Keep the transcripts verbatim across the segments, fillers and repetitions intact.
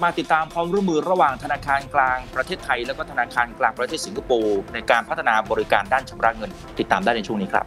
มาติดตามความร่วมมือระหว่างธนาคารกลางประเทศไทยและก็ธนาคารกลางประเทศสิงคโปร์ในการพัฒนาบริการด้านชำระเงินติดตามได้ในช่วงนี้ครับ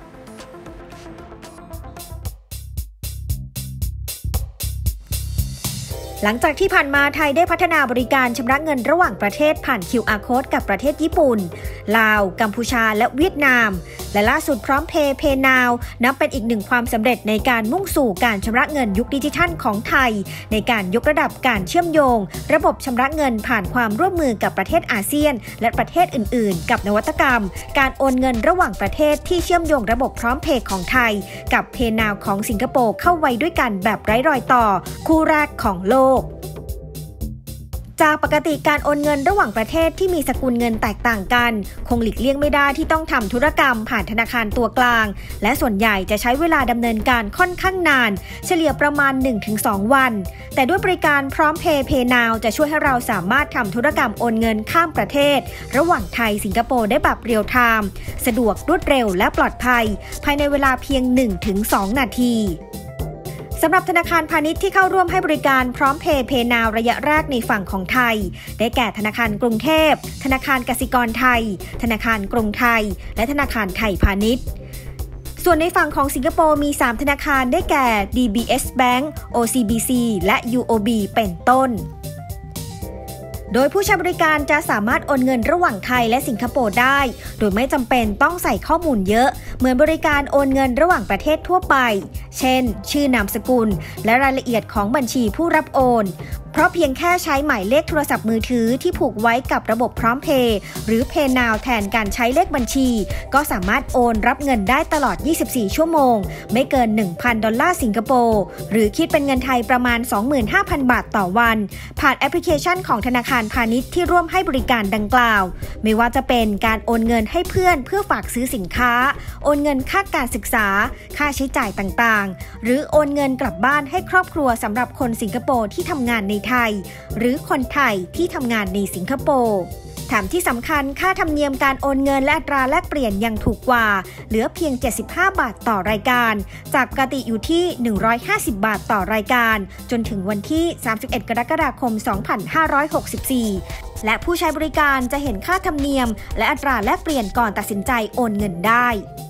หลังจากที่ผ่านมาไทยได้พัฒนาบริการชำระเงินระหว่างประเทศผ่าน คิว อาร์ Code กับประเทศญี่ปุ่นลาวกัมพูชาและเวียดนามและล่าสุดพร้อมเพย์ Pay Now นับเป็นอีกหนึ่งความสำเร็จในการมุ่งสู่การชำระเงินยุคดิจิทัลของไทยในการยกระดับการเชื่อมโยงระบบชำระเงินผ่านความร่วมมือกับประเทศอาเซียนและประเทศอื่นๆกับนวัตกรรมการโอนเงินระหว่างประเทศที่เชื่อมโยงระบบพร้อมเพย์ของไทยกับ Pay Now ของสิงคโปร์เข้าไว้ด้วยกันแบบไร้รอยต่อคู่แรกของโลกจากปกติการโอนเงินระหว่างประเทศที่มีสกุลเงินแตกต่างกันคงหลีกเลี่ยงไม่ได้ที่ต้องทำธุรกรรมผ่านธนาคารตัวกลางและส่วนใหญ่จะใช้เวลาดำเนินการค่อนข้างนานเฉลี่ยประมาณ หนึ่งถึงสอง วันแต่ด้วยบริการพร้อมเพย์ Pay Now จะช่วยให้เราสามารถทำธุรกรรมโอนเงินข้ามประเทศระหว่างไทยสิงคโปร์ได้แบบเรียลไทม์สะดวกรวดเร็วและปลอดภัยภายในเวลาเพียง หนึ่งถึงสอง นาทีสำหรับธนาคารพาณิชย์ที่เข้าร่วมให้บริการพร้อมเพย์ Pay Now ระยะแรกในฝั่งของไทยได้แก่ธนาคารกรุงเทพธนาคารกสิกรไทยธนาคารกรุงไทยและธนาคารไทยพาณิชย์ส่วนในฝั่งของสิงคโปร์มีสามธนาคารได้แก่ ดี บี เอส Bank โอ ซี บี ซี และ ยู โอ บี เป็นต้นโดยผู้ใช้บริการจะสามารถโอนเงินระหว่างไทยและสิงคโปร์ได้โดยไม่จำเป็นต้องใส่ข้อมูลเยอะเหมือนบริการโอนเงินระหว่างประเทศทั่วไปเช่นชื่อนามสกุลและรายละเอียดของบัญชีผู้รับโอนเพราะเพียงแค่ใช้หมายเลขโทรศัพท์มือถือที่ผูกไว้กับระบบพร้อมเพย์หรือ Pay Now แทนการใช้เลขบัญชีก็สามารถโอนรับเงินได้ตลอดยี่สิบสี่ชั่วโมงไม่เกิน หนึ่งพัน ดอลลาร์สิงคโปร์หรือคิดเป็นเงินไทยประมาณ สองหมื่นห้าพัน บาทต่อวันผ่านแอปพลิเคชันของธนาคารพาณิชย์ที่ร่วมให้บริการดังกล่าวไม่ว่าจะเป็นการโอนเงินให้เพื่อนเพื่อฝากซื้อสินค้าโอนเงินค่าการศึกษาค่าใช้จ่ายต่างๆหรือโอนเงินกลับบ้านให้ครอบครัวสำหรับคนสิงคโปร์ที่ทำงานในไทยหรือคนไทยที่ทำงานในสิงคโปร์แถมที่สำคัญค่าธรรมเนียมการโอนเงินและอัตราแลกเปลี่ยนยังถูกกว่าเหลือเพียงเจ็ดสิบห้าบาทต่อรายการจากปกติอยู่ที่หนึ่งร้อยห้าสิบบาทต่อรายการจนถึงวันที่สามสิบเอ็ดกรกฎาคมสองพันห้าร้อยหกสิบสี่และผู้ใช้บริการจะเห็นค่าธรรมเนียมและอัตราแลกเปลี่ยนก่อนตัดสินใจโอนเงินได้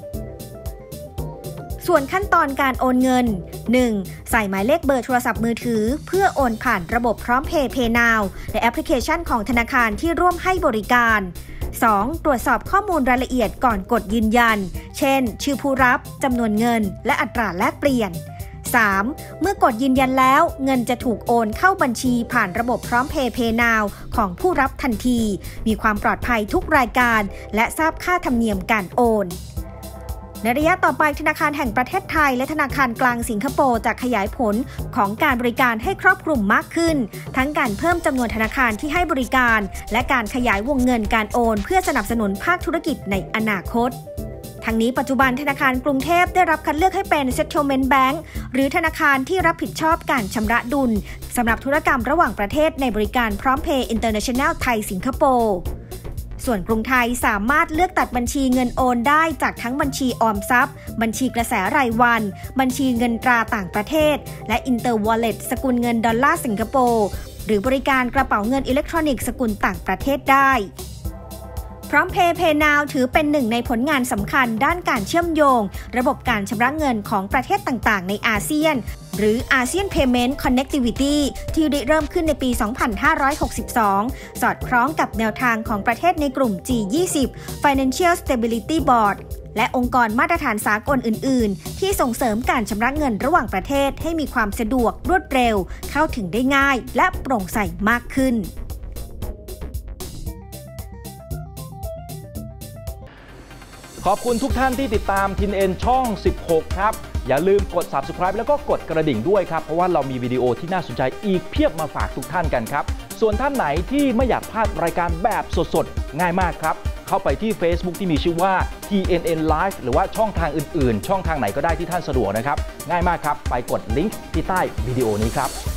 ส่วนขั้นตอนการโอนเงิน หนึ่ง. ใส่หมายเลขเบอร์โทรศัพท์มือถือเพื่อโอนผ่านระบบพร้อมเพย์ Pay Now และแอปพลิเคชันของธนาคารที่ร่วมให้บริการ สอง. ตรวจสอบข้อมูลรายละเอียดก่อนกดยืนยันเช่นชื่อผู้รับจำนวนเงินและอัตราแลกเปลี่ยน สาม. เมื่อกดยืนยันแล้วเงินจะถูกโอนเข้าบัญชีผ่านระบบพร้อมเพย์ Pay Now ของผู้รับทันทีมีความปลอดภัยทุกรายการและทราบค่าธรรมเนียมการโอนในระยะต่อไปธนาคารแห่งประเทศไทยและธนาคารกลางสิงคโปร์จะขยายผลของการบริการให้ครอบคลุมมากขึ้นทั้งการเพิ่มจำนวนธนาคารที่ให้บริการและการขยายวงเงินการโอนเพื่อสนับสนุนภาคธุรกิจในอนาคตทั้งนี้ปัจจุบันธนาคารกรุงเทพได้รับคัดเลือกให้เป็น Settlement Bank หรือธนาคารที่รับผิดชอบการชำระดุลสำหรับธุรกรรมระหว่างประเทศในบริการพร้อมเพย์ International ไทยสิงคโปร์ส่วนกรุงไทยสามารถเลือกตัดบัญชีเงินโอนได้จากทั้งบัญชีออมทรัพย์บัญชีกระแสรายวันบัญชีเงินตราต่างประเทศและ Inter Wallet สกุลเงินดอลลาร์สิงคโปร์หรือบริการกระเป๋าเงินอิเล็กทรอนิกส์สกุลต่างประเทศได้พร้อมเพย์ Pay Now ถือเป็นหนึ่งในผลงานสำคัญด้านการเชื่อมโยงระบบการชำระเงินของประเทศต่างๆในอาเซียนหรือ อาเซียน Payment Connectivity ที่ได้เริ่มขึ้นในปี สองพันห้าร้อยหกสิบสอง สอดคล้องกับแนวทางของประเทศในกลุ่ม จี ยี่สิบ Financial Stability Board และองค์กรมาตรฐานสากลอื่นๆที่ส่งเสริมการชำระเงินระหว่างประเทศให้มีความสะดวกรวดเร็วเข้าถึงได้ง่ายและโปร่งใสมากขึ้นขอบคุณทุกท่านที่ติดตาม ที เอ็น เอ็น ช่อง สิบหก ครับอย่าลืมกด ซับสไครบ์ แล้วก็กดกระดิ่งด้วยครับเพราะว่าเรามีวิดีโอที่น่าสนใจอีกเพียบมาฝากทุกท่านกันครับส่วนท่านไหนที่ไม่อยากพลาดรายการแบบสดๆง่ายมากครับเข้าไปที่ Facebook ที่มีชื่อว่า ที เอ็น เอ็น Live หรือว่าช่องทางอื่นๆช่องทางไหนก็ได้ที่ท่านสะดวกนะครับง่ายมากครับไปกดลิงก์ที่ใต้วิดีโอนี้ครับ